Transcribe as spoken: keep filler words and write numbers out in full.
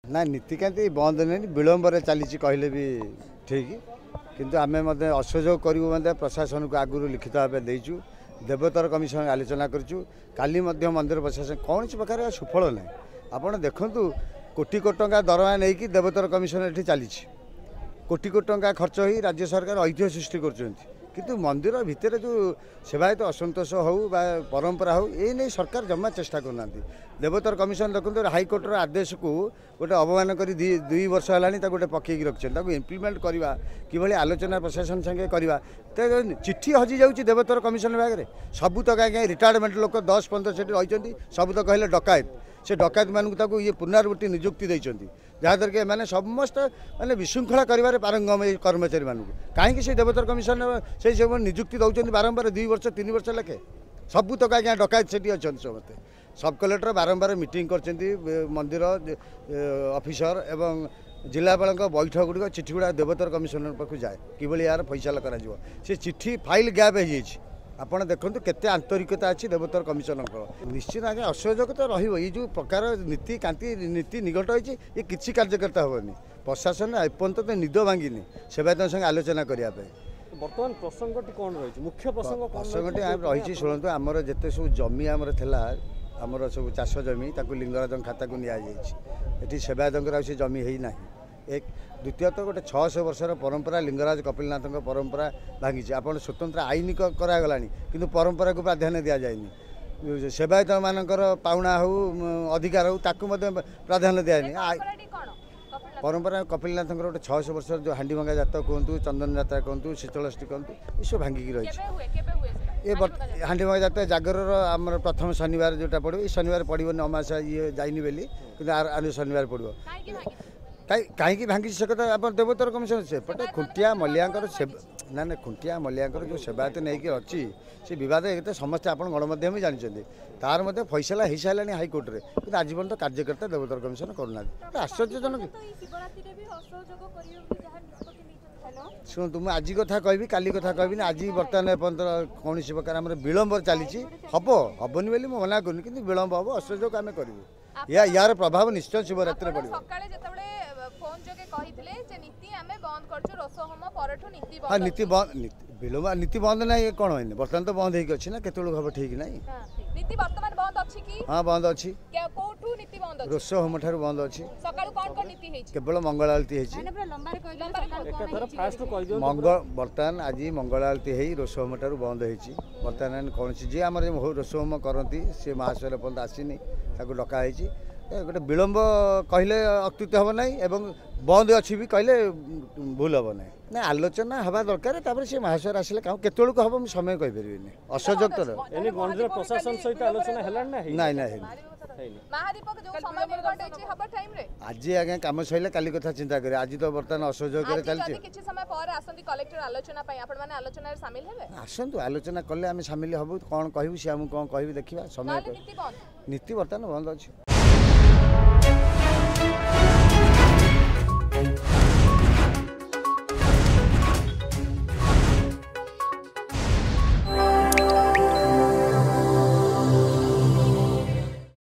ना नीतिकांति बंद नहीं विलंबर चली कहले भी ठीक किंतु आम असहयोग करूँ प्रशासन को आगु लिखित भाव देचु देवोत्तर कमिशन आलोचना करूँ काली मंदिर प्रशासन कौन प्रकार सुफल ना आपड़ देखु कोटी कोटी टंका दरमा नहीं देवोत्तर कमिशन ये चली कोटी कोटी टंका खर्च हो राज्य सरकार ऐतिह्य सृष्टि कर किंतु मंदिर भितर जो सेवायत असंतोष हो परंपरा हो ये नहीं सरकार जमा चेष्टा करना देवोत्तर कमिशन देखते हाइकोर्टर आदेश को गोटे अवमान कर दुई वर्ष है गोटे पकईक रखिए इम्प्लीमेंट करवा कि आलोचना प्रशासन संगे करवा तो चिट्ठी हजि जाऊँगी देवोत्तर कमिशन विभाग में सबू तक आज्ञा रिटायरमेंट लोक दस पंद्रह से रही सब तो कहले डकायत से डकायत मानू ये पुनरावृत्ति नियुक्ति देते जहाँद्वारा कि मैंने समस्त मैंने विशृंखला कर पारंगम कर्मचारी मानू कहीं से देवोत्तर कमिशन से सब नियुक्ति दौरान बारंबार दुई वर्ष तीन वर्ष लेखे सबू तक आज्ञा डकायत से अच्छा समस्ते सब कलेक्टर बारंबार मीटिंग कर मंदिर ऑफिसर एवं जिलापाल बैठक गुड़िक चिठी गुड़ा देवोत्तर कमिशनर पाक जाए कि यार फैसला कर चिठी फाइल गैप हो आपड़ देखो केते आंतरिकता अच्छी देवोत्तर कमिशन निश्चित आगे असहयोग तो रो प्रकार नीति कांति नीति निकट होती ये किसी कार्यकर्ता हेनी प्रशासन एपर्यंत तो निद भांगिनी सेवायत संगे आलोचना करने बर्तमान प्रसंगटी कौन रही मुख्य प्रसंग प्रसंगटी रही शुणु आमर जिते सब जमी आमर थिला आमर सब चाष जमी लिंगराज खाता को नि सेवायत से जमी है ना एक द्वितीय तो गोटे छःश वर्षर परंपरा लिंगराज कपिलनाथ परंपरा भांगी आप स्वतंत्र आईन करागला कि परंपरा को प्राधान्य दि जाए सेवायत मानकर पाउना हो अधिकार हो प्राधान्य दिखानी परंपरा कपिलनाथ गोटे छःश वर्ष जो हांडी भंगा जातरा कहतु चंदन जात्रा कहतु शीतलष्टी कहतु ये सब भांगिकी रही ये हांडी भंगा जात्रा जागर आम प्रथम शनिवार जोटा पड़ो ये शनिवार पड़ो अमासा ये जाइनी बेली कि आनु शनिवार पड़ो कहीं भांगी से कथा आप देवोत्तर कमिशन सेपटे खुंटिया मलिया से ना ना खुंटिया मलिया जो सेवायत नहीं अच्छी से बद ये समस्ते आप गणमाध्यम भी जानते तार मध्य फैसला हो सारे हाइकोर्ट में कि आज पर्यटन कार्यकर्ता देवोत्तर कमिशन करना आश्चर्यजनक शुणु तुम आज कथा कहि काली कथा कहि आज बर्तमान एपर्यंत कौन प्रकार आम विलंब चली हम हेनी बोली मुझे मना करूँ कि विलंब हम असहयोग आम करूँ या यार प्रभाव निश्चय शिवरात्रि पड़ो हाँ नीति बंद विलंब नीति बंद ना कौन है बर्तमान तो बंद होगी ना केत हम ठीक ना हाँ बंद अच्छी रोष होम ठार बंद अच्छी केवल मंगल आलती मंगल बर्तमान आज मंगल आलती है रोष होम ठार बंद होती बर्तमान कौन जी आम रोष होम करती सी महाशय पर्यटन आसीनी डकाई गोटे विलंब कहले अत्युत हम ना बंद अच्छी भी कहले भूल हम ना ना आलोचना हवा दरकार से महाशय आसिले केत हम समय कहीपर असहयोग तो प्रशासन सहित आलोचना ना ना आज आज्ञा कम सैले काली कथा चिंता करें आज तो बर्तमान असहयोग आसतु आलोचना कले आम सामिल हबू कौन कहूँ सी आमको कौन कह देखा समय नीति बर्तमान बंद अच्छी।